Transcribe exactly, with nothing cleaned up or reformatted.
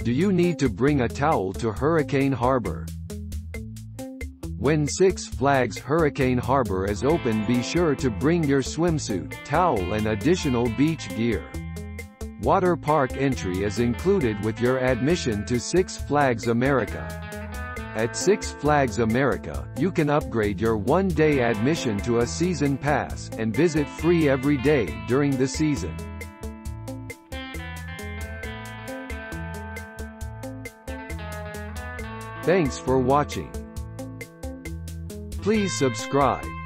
Do you need to bring a towel to Hurricane Harbor? When Six Flags Hurricane Harbor is open, be sure to bring your swimsuit, towel and additional beach gear. Water park entry is included with your admission to Six Flags America. At Six Flags America, you can upgrade your one-day admission to a season pass, and visit free every day during the season. Thanks for watching. Please subscribe.